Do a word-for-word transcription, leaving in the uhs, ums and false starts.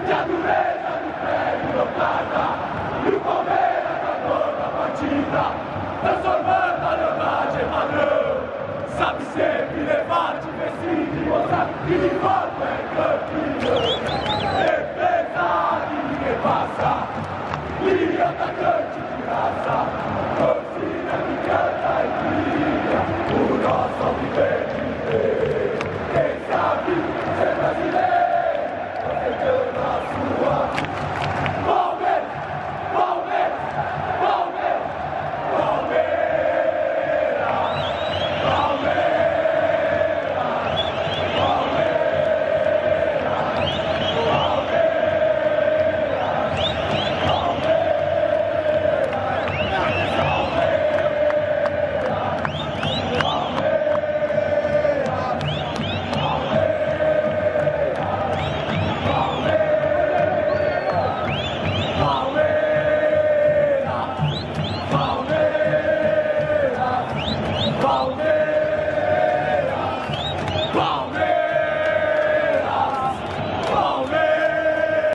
E a dureza do prédio não tarda, e o Palmeiras ganhou na partida, transformando a lealdade em padrão. Sabe sempre levar-te vencido e mostrar que de fato é campeão.